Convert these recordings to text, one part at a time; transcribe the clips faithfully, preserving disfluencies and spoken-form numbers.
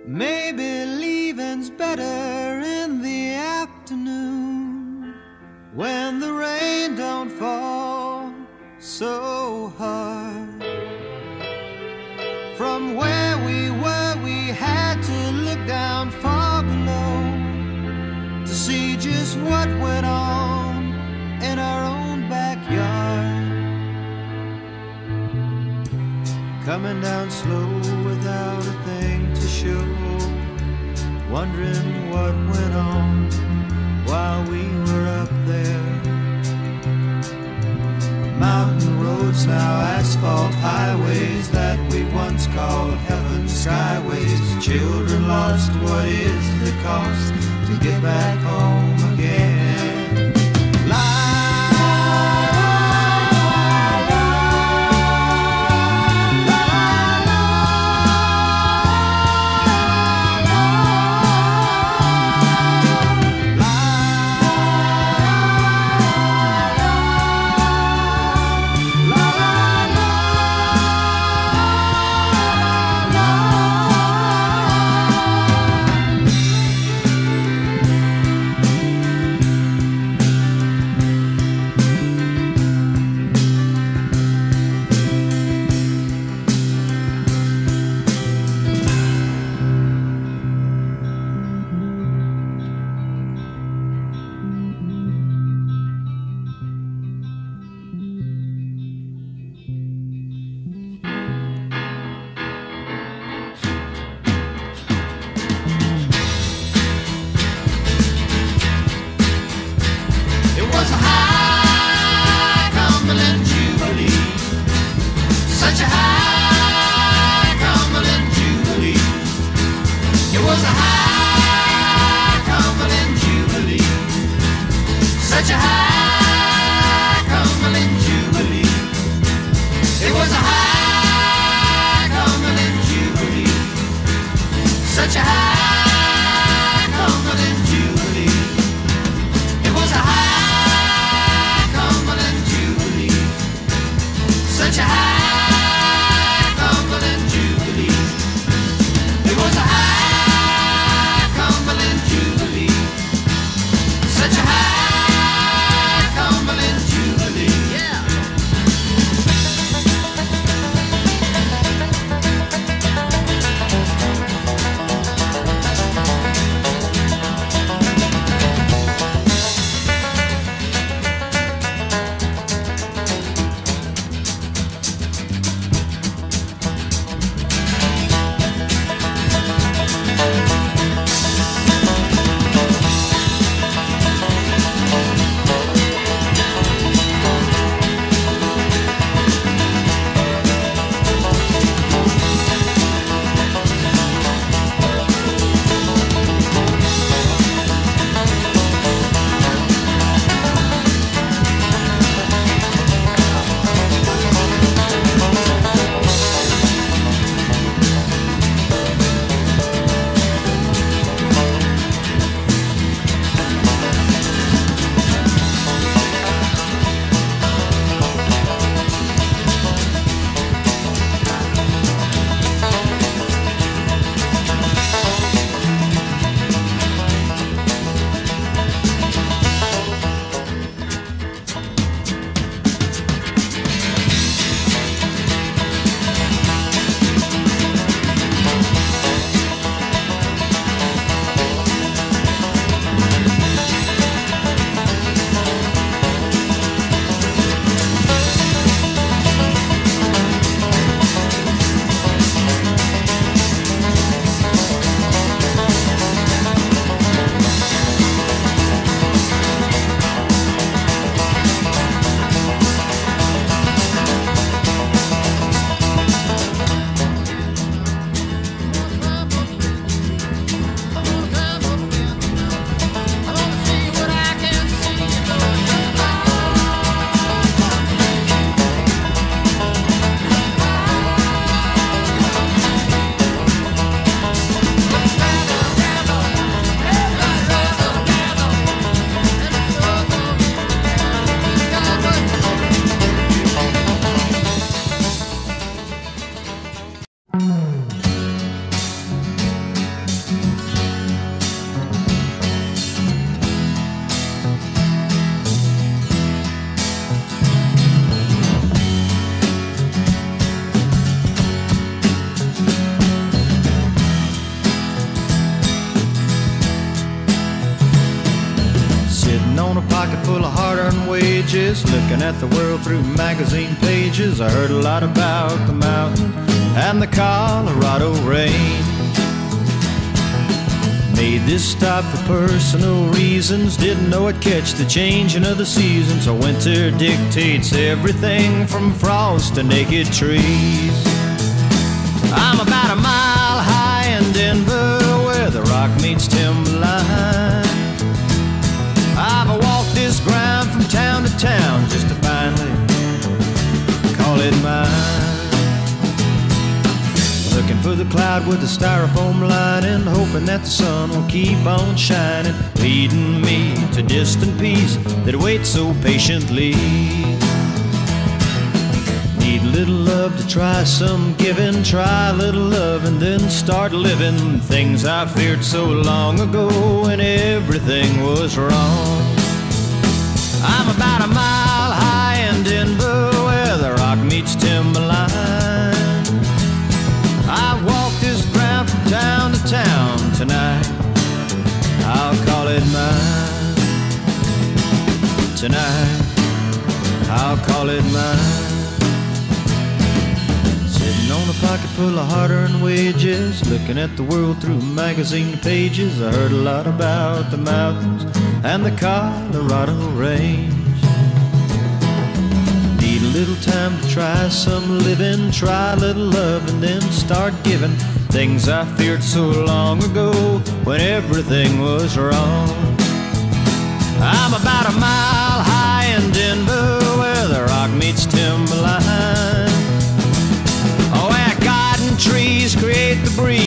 Maybe leaving's better in the afternoon, when the rain don't fall so hard. From where we were, we had to look down far below to see just what went on in our own backyard. Coming down slow without a thing to show, wondering what went on while we were up there. Mountain roads, now asphalt highways that we once called heaven's skyways. Children lost, what is the cost to get back home again? Such a high Sitting on a pocket full of hard-earned wages, looking at the world through magazine pages. I heard a lot about the mountains and the Colorado rain. Made this stop for personal reasons, didn't know I'd catch the changing of the seasons. So winter dictates everything from frost to naked trees. I'm about a mile high in Denver, where the rock meets timberline. I've walked this ground from town to town just to finally call it mine. Looking for the cloud with the styrofoam lining, hoping that the sun will keep on shining, leading me to distant peace that waits so patiently. Need a little love to try some giving, try a little love and then start living. Things I feared so long ago when everything was wrong. I'm about a mile high in Denver, where the rock meets timberline. I walk this ground from town to town tonight. I'll call it mine. Tonight, I'll call it mine. Sitting on a pocket full of hard-earned wages, looking at the world through magazine pages. I heard a lot about the mountains and the Colorado range. Need a little time to try some living, try a little love and then start giving. Things I feared so long ago when everything was wrong. I'm about a mile high in Denver, where the rock meets timberline. Oh, where garden trees create the breeze.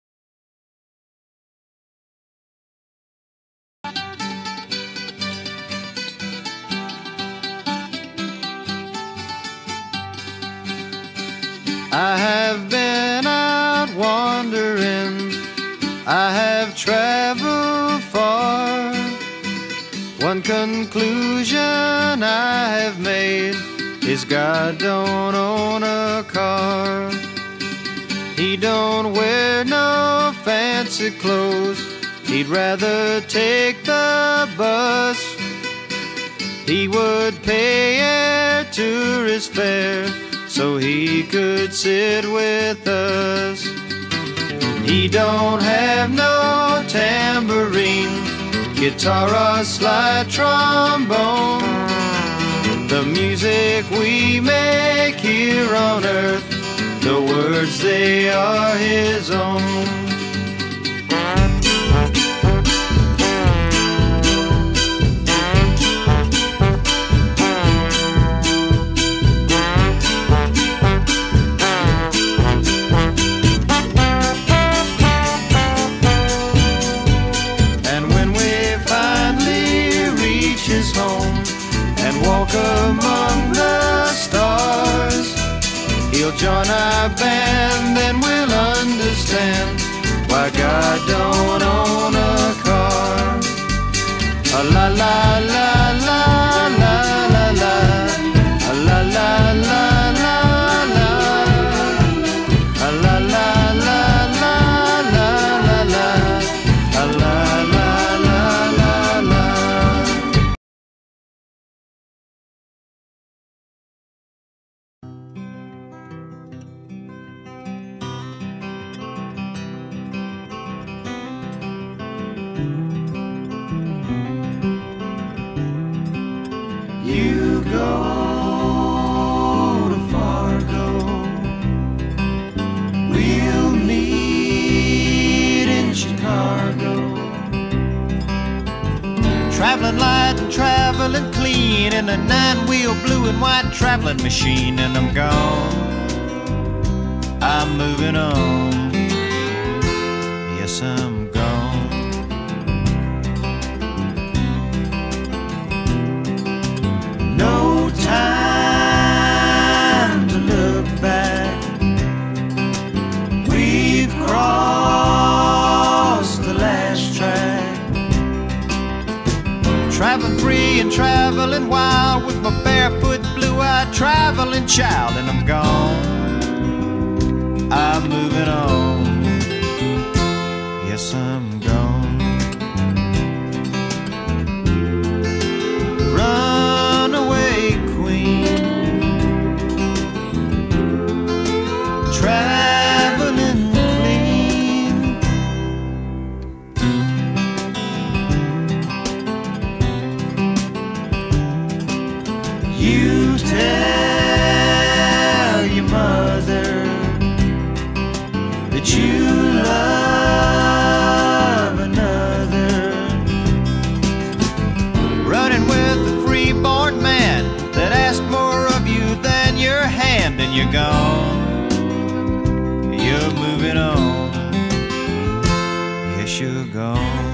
I have been out wandering, I have traveled far. One conclusion I have made is God don't own a car. He don't wear no fancy clothes, he'd rather take the bus. He would pay air tourist fare so he could sit with us. He don't have no tambourine, guitar or slide trombone. The music we make here on earth, the words they are his own. Walk among the stars, he'll join our band, then we'll understand why God don't own a car. A la la la la la la la, a la la la la la, a la la la la la la la, a la la la la la. You go to Fargo, we'll meet in Chicago. Traveling light and traveling clean in a nine-wheel blue and white traveling machine, and I'm gone, I'm moving on. Yes, I'm gone. No time to look back, we've crossed the last track. Traveling free and traveling wild with my barefoot blue-eyed traveling child, and I'm gone, I'm moving on. Yes, I'm gone. You tell your mother that you love another. Running with a free-born man that asked more of you than your hand, and you're gone, you're moving on, yes, you're gone.